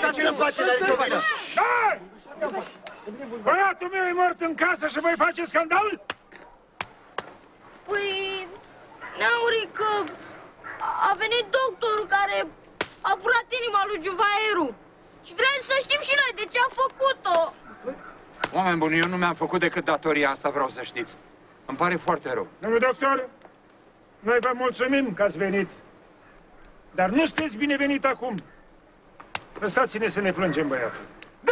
Dați-l în pace, dar nicio vină! Da! Băiatul meu e mort în casă și voi face scandal? Păi, Neaurică, a venit doctorul care a furat inima lui Juvaeru. Și vrem să știm și noi de ce a făcut-o. Oameni buni, eu nu mi-am făcut decât datoria asta, vreau să știți. Îmi pare foarte rău. Domnul doctor, noi vă mulțumim că ați venit. Dar nu sunteți binevenit acum. Lăsați-ne să ne plângem, băiatul.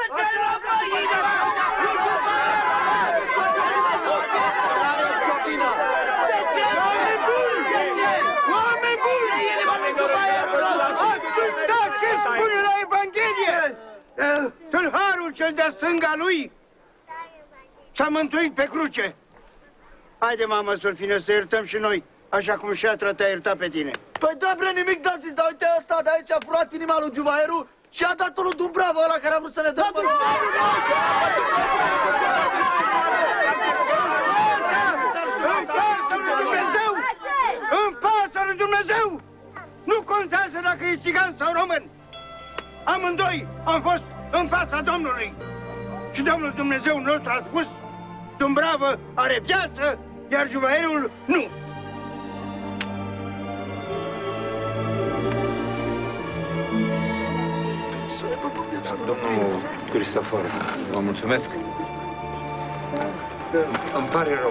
Oameni buni! Ascultați ce spune la Evanghelie! Tâlharul cel de-a stânga lui s-a mântuit pe cruce. Haide, mamă, Sulfine, să iertăm și noi, așa cum Șatra te-a iertat pe tine. Păi da, bre, nimic da zis, dar uite ăsta de aici a furat inima lui Juvaeru și a dat-o lui Dumbrava ăla care a vrut să ne dă păi. Îmi pasă lui Dumnezeu! Îmi pasă lui Dumnezeu! Nu contează dacă e țigan sau român. Amândoi am fost în fața Domnului. Și Domnul Dumnezeu nostru a spus: Dumbravă are viață, iar Juvaerul nu. Domnul Cristofor, vă mulțumesc. Îmi pare rău.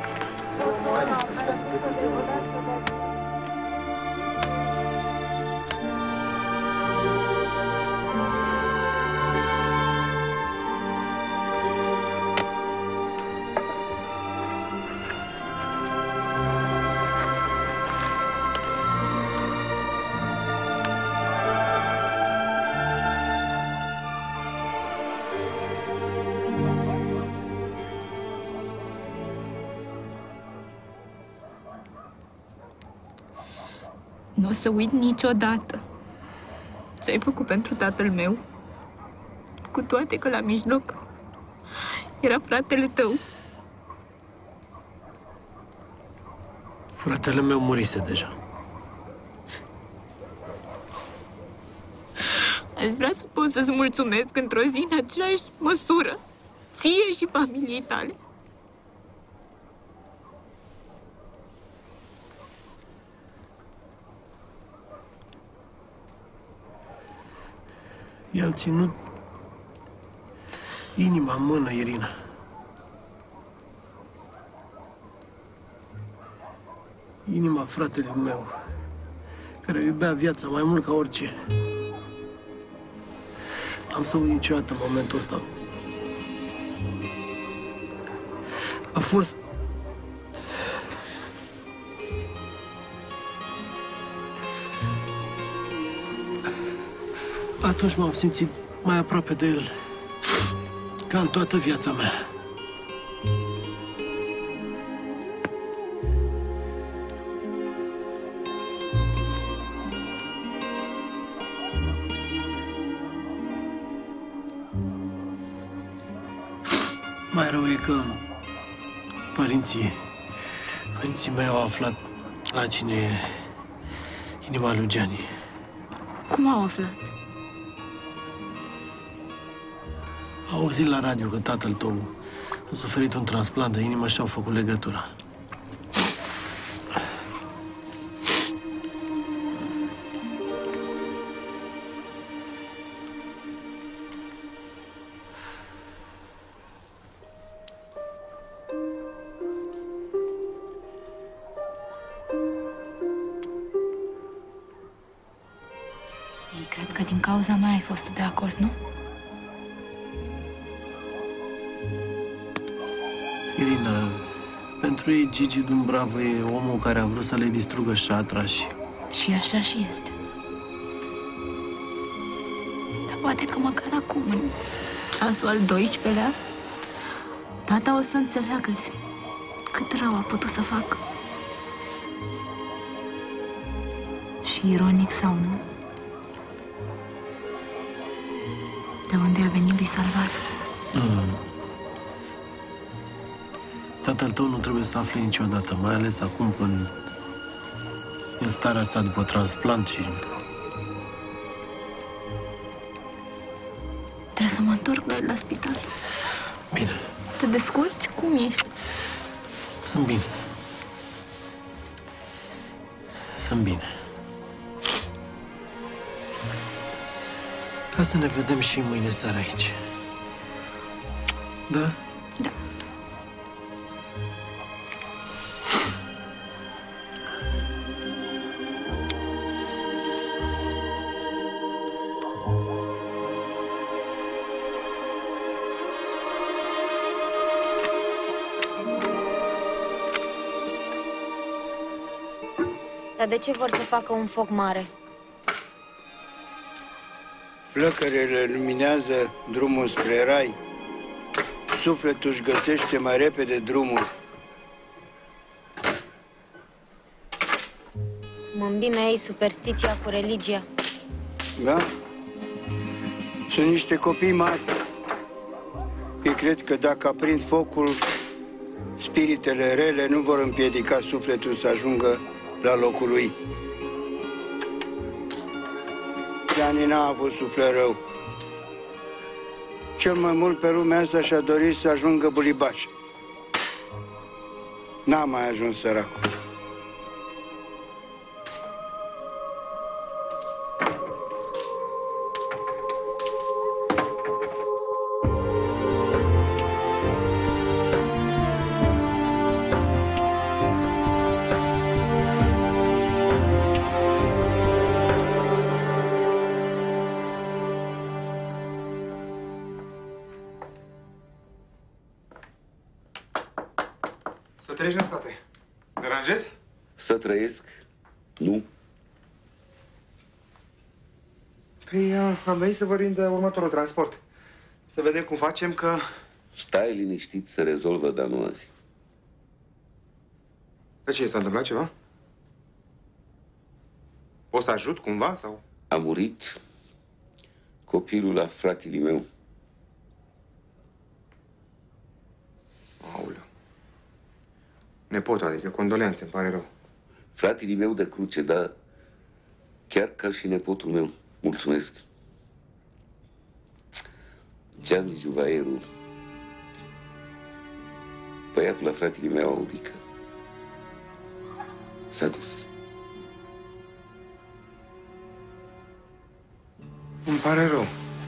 Nu o să uit niciodată ce ai făcut pentru tatăl meu, cu toate că la mijloc era fratele tău. Fratele meu murise deja. Aș vrea să pot să-ți mulțumesc într-o zi în aceeași măsură, ție și familiei tale. I-am ținut inima în mână, Irina. Inima fratelui meu, care iubea viața mai mult ca orice. N-am să uit niciodată momentul ăsta. A fost... Atunci m-am simțit mai aproape de el, ca în toată viața mea. Mai rău e că părinții mei au aflat la cine e inima lui Gianni. Cum au aflat? Au auzit la radio că tatăl tău a suferit un transplant de inimă și au făcut legătura. Ei cred că din cauza mea ai fost tu de acord, nu? Irina, pentru ei Gigi Dumbrava e omul care a vrut să le distrugă Șatra și... Și așa și este. Dar poate că măcar acum, în ceasul al 12-lea, tata o să înțeleagă cât rău a putut să facă. Și ironic sau nu, de unde a venit lui Salvar? Tatăl tău nu trebuie să afle niciodată, mai ales acum când în starea asta după transplant și... Trebuie să mă întorc la el la spital. Bine, Te descurci? Cum ești? sunt bine. Sunt bine. Hai să ne vedem și mâine seara aici. Da? Da. Dar de ce vor să facă un foc mare? Flăcărele luminează drumul spre rai. Sufletul își găsește mai repede drumul. Mă îmbină ei superstiția cu religia. Da? Sunt niște copii mari. Ei cred că dacă aprind focul, spiritele rele nu vor împiedica sufletul să ajungă la locul lui. Iani n-a avut suflet rău. Cel mai mult pe lumea asta și-a dorit să ajungă bulibaș. N-a mai ajuns săracul. Să treci, năstate. Deranjezi? Să trăiesc? Nu. Păi, am venit să vorbim de următorul transport. Să vedem cum facem, că... Stai liniștit, să rezolvă, dar nu azi. De ce, s-a întâmplat ceva? Poți să ajut cumva, sau... A murit copilul la fratele meu. Aoleu. Nepotul, adică condoleanțe, îmi pare rău. Fratele meu de cruce, dar chiar ca și nepotul meu. Mulțumesc. Gianni Juvaeru, băiatul la fratele meu, Aurică, s-a dus. Îmi pare rău.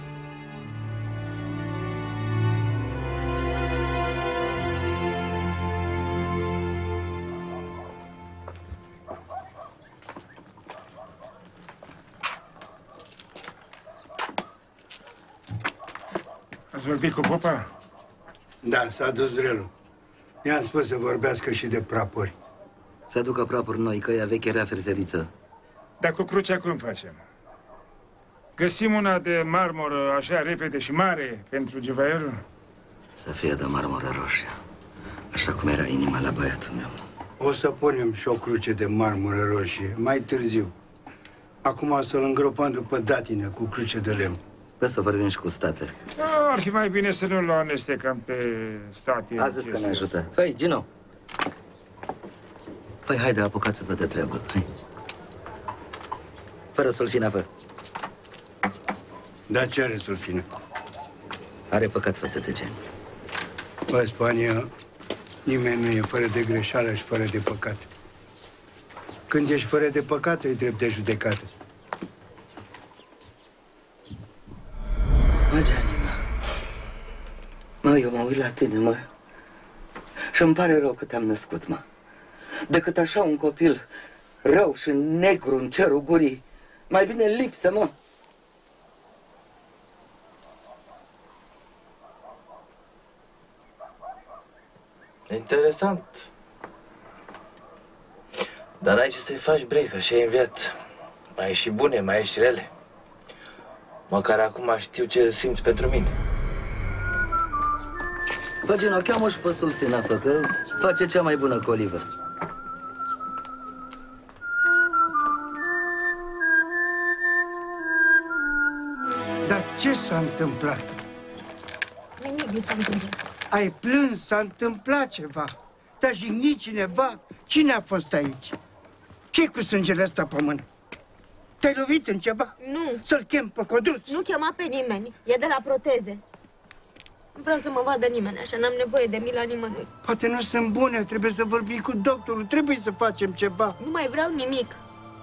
Ați vorbit cu popa? Da, s-a dus relul. I-am spus să vorbească și de prapori. Să aducă prapuri noi, că ea veche era ferferiță. Dar cu crucea cum facem? Găsim una de marmură așa repede și mare pentru Juvaeru? Să fie de marmură roșie, așa cum era inima la băiatul meu. O să punem și o cruce de marmură roșie, mai târziu. Acum să-l îngropăm după datină cu cruce de lemn. Păi să vorbim și cu state. Ar fi mai bine să nu-l amestecăm pe state. A zis că ne ajută. Păi, Gino. Păi, haide, apucați-vă de treabă. Hai. Fără sulfina, fă. Dar ce are sulfină? Are păcat față de gen. Bă, Spania, nimeni nu e fără de greșeală și fără de păcat. Când ești fără de păcat, e drept de judecată. Mă, Gianni, mă, eu mă uit la tine, mă, și îmi pare rău că te-am născut, mă. Decât așa un copil rău și negru în cerul gurii, mai bine lipsă, mă. Interesant. Dar ai ce să-i faci, Brei, că așa e în viață. Mai e și bune, mai e și rele. Măcar acum știu ce simți pentru mine. Bă, Gino, cheamă și pe sulfina, fă, că face cea mai bună colivă. Dar ce s-a întâmplat? Nimic nu s-a întâmplat. Ai plâns, s-a întâmplat ceva. Te-a jignit cineva? Cine a fost aici? Ce-i cu sângele ăsta pe mână? Te-ai lovit în ceva? Nu. Să-l chem pe Codruț? Nu chema pe nimeni. E de la proteze. Nu vreau să mă vadă nimeni așa, n-am nevoie de mila nimănui. Poate nu sunt bune, trebuie să vorbim cu doctorul, trebuie să facem ceva. Nu mai vreau nimic.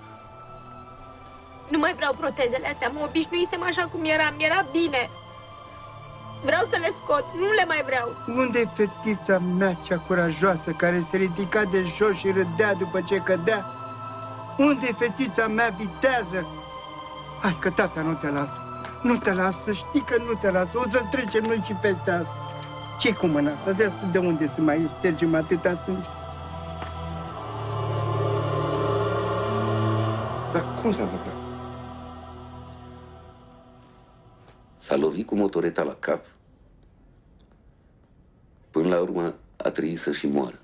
Nu mai vreau protezele astea, mă obișnuisem așa cum eram, era bine. Vreau să le scot, nu le mai vreau. Unde-i fetița mea cea curajoasă care se ridica de jos și râdea după ce cădea? Unde-i fetița mea vitează? Hai că tata nu te lasă. Nu te lasă, știi că nu te lasă. O să trecem noi și peste asta. Ce-i cu mâna asta? De unde să mai ștergem atâta sânge? Dar cum s-a întâmplat? S-a lovit cu motoreta la cap. Până la urmă a trebuit să și moară.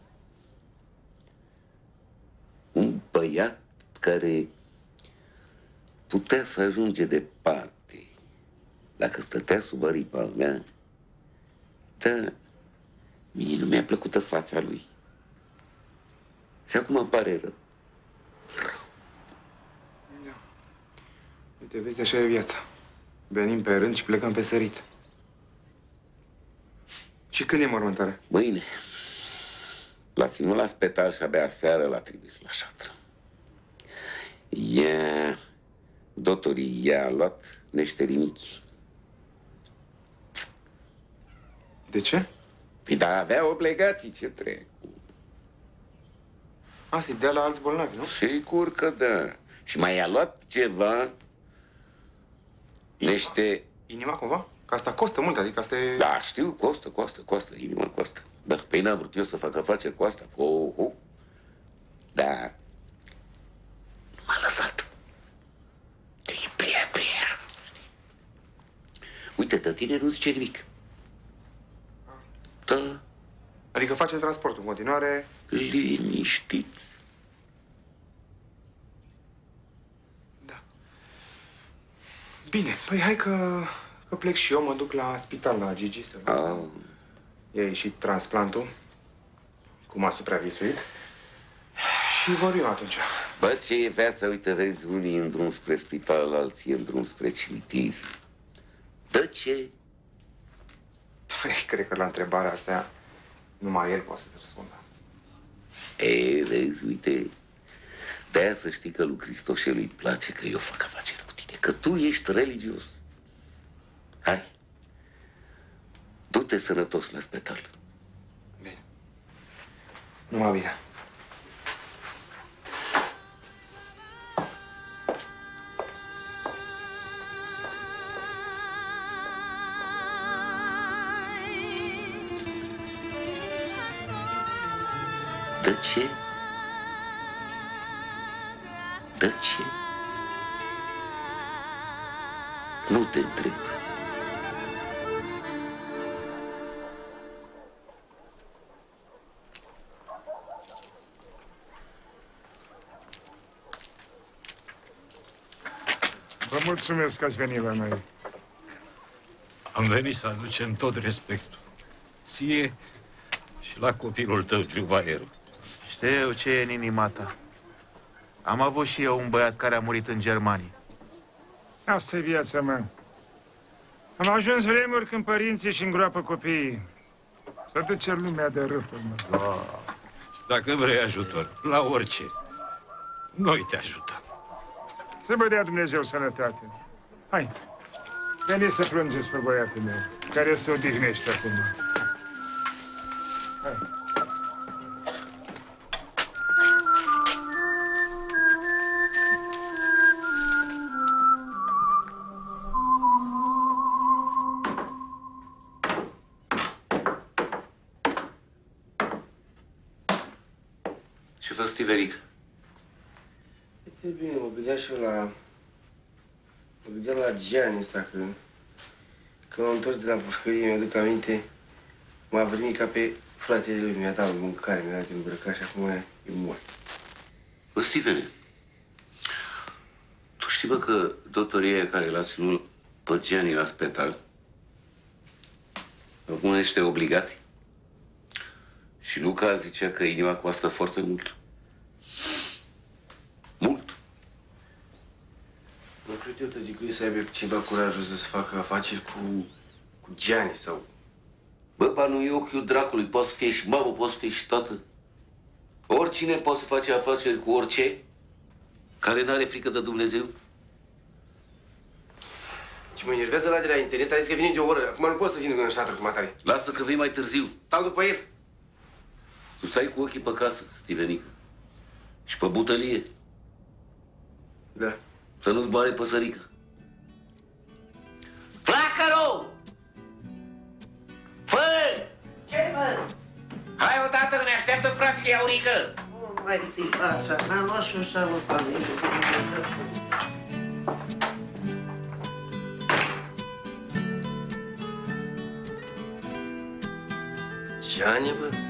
Un băiat care putea să ajunge departe dacă stătea sub aripa al mea, dar mie nu mi-a plăcută fața lui. Și acum îmi pare rău. Da. Uite, vezi, așa e viața. Venim pe rând și plecăm pe sărit. Și când e mormântarea? Mâine. L-a ținut la spital și abia seară l-a trimis la șatră. Doctorii i-a luat niște rinichi. De ce? Păi da, avea obligații ce trecu. Asta-i dea la alți bolnavi, nu? Sigur că da. Și mai i-a luat ceva... Niște... Inima cumva? Că asta costă mult, adică asta e... Da, știu, costă, inima costă. Dar pe n-am vrut eu să fac afaceri cu asta. Da. Nu m-a lăsat. Că e prea. Uite, de tine nu zice nimic. Da. Adică facem transportul în continuare... Liniștit. Da. Bine, păi hai că plec și eu, mă duc la spital, la Gigi, să văd. I-a ieșit transplantul, cum a supraviețuit. Și vor eu atunci. Bă, ce e viața? Uite, vezi, unii în drum spre spital, alții în drum spre cimitir. De ce? Cred că la întrebarea asta numai el poate să-ți răspundă. Vezi, uite, de-aia să știi că lui Cristoșel îi place că eu fac afaceri cu tine, că tu ești religios. Hai, du-te sănătos la spital. Bine. Numai bine. De ce? De ce? Nu te întreb. Vă mulțumesc că ați venit la noi. Am venit să aducem tot respectul. Ție și la copilul tău, Juvaieru. Știu ce e în inima ta. Am avut și eu un băiat care a murit în Germania. Asta e viața mea. Am ajuns vremuri când părinții își îngroapă copiii. Să duce lumea de râpă, mă. Dacă vrei ajutor, la orice, noi te ajutăm. Să vă dea Dumnezeu sănătate. Hai, veniți să plângeți pe băiatul meu, care se odihnește acum. Hai. Ce faci, Stiveric? E bine, mă gândeam și eu la... Mă gândeam la Gianni ăsta, că... Când m-am întors de la pușcărie, mi-aduc aminte, m-a venit ca pe fratele lui, mi-a dat mâncare, mi-a dat îmbrăcat și acum e mort. Bă, Stivene, tu știi, bă, că doctorii aia care l-a ținut pe Gianni la spital acum niște obligații? Și Luca zicea că inima costă foarte mult. Mult. Nu cred eu, tăticuie, să aibă cineva curajul să facă afaceri cu Gianni sau... Bă, ba nu e ochiul dracului. Poți să fie și mamă, poți să fie și tată. Oricine poate să face afaceri cu orice care n-are frică de Dumnezeu. Ce mă enervează ăla de la internet, a zis că vine de o oră. Acum nu pot să vin în șatră cu matare. Lasă că vii mai târziu. Stau după el. Tu stai cu ochii pe casă, Stivenică. Și pe butălie. Da. Să nu-ți bane păsărică. Flacăru! Fă! Ce, mă? Hai odată, ne așteaptă fratele Aurică! Nu mai țipa așa, n-am luat și ușa ăsta. Gianni, bă?